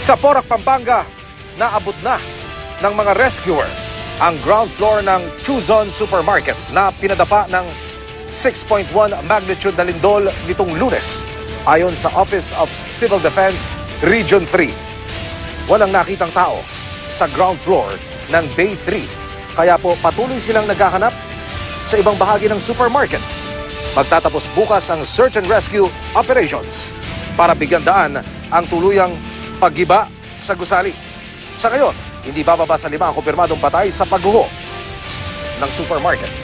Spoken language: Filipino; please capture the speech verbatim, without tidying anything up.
Sa Porac, Pampanga, naabot na ng mga rescuer ang ground floor ng Chuzon Supermarket na pinadapa ng six point one magnitude na lindol nitong Lunes ayon sa Office of Civil Defense Region three. Walang nakitang tao sa ground floor ng Bay three, kaya po patuloy silang naghahanap sa ibang bahagi ng supermarket. Magtatapos bukas ang search and rescue operations para bigyan daan ang tuluyang paggiba sa gusali. Sa ngayon, hindi bababa sa lima ang kumpirmadong patay sa pagguho ng supermarket.